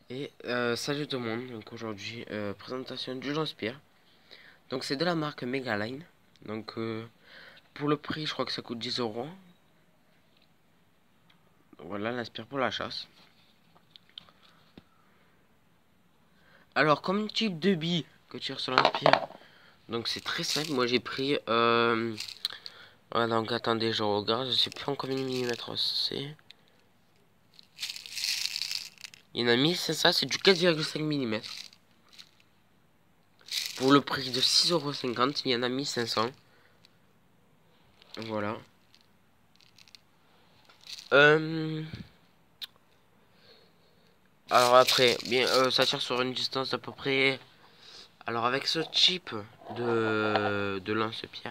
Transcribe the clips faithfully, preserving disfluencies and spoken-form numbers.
Et euh, salut tout le monde, donc aujourd'hui euh, présentation du Janspire. Donc c'est de la marque Megaline. Donc euh, pour le prix je crois que ça coûte dix euros. Voilà l'Inspire pour la chasse. Alors comme type de bille que tu tires sur l'Inspire, donc c'est très simple. Moi j'ai pris euh... voilà, donc attendez je regarde, je sais plus en combien de millimètres c'est. Il y en a mis, c'est ça, c'est du quatre virgule cinq millimètres. Pour le prix de six euros cinquante, il y en a mis cinq cents. Voilà. Euh... Alors après, bien, euh, ça tire sur une distance d'à peu près. Alors avec ce type de, de lance-pierre,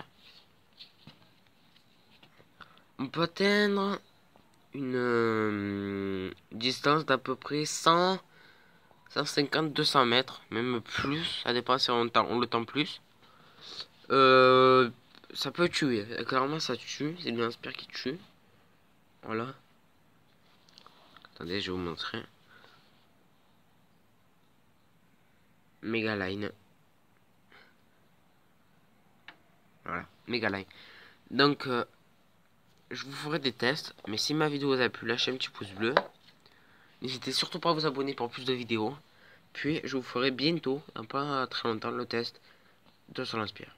on peut atteindre une euh, distance d'à peu près cent, cent cinquante, deux cents mètres, même plus. Ça dépend si on, on le tend plus. Euh, ça peut tuer. Clairement, ça tue. C'est le lance-pierre qui tue. Voilà. Attendez, je vais vous montrer. Megaline. Voilà, Megaline. Donc, euh, je vous ferai des tests. Mais si ma vidéo vous a plu, lâchez un petit pouce bleu. N'hésitez surtout pas à vous abonner pour plus de vidéos. Puis je vous ferai bientôt, dans pas très longtemps, le test de Soul Inspire.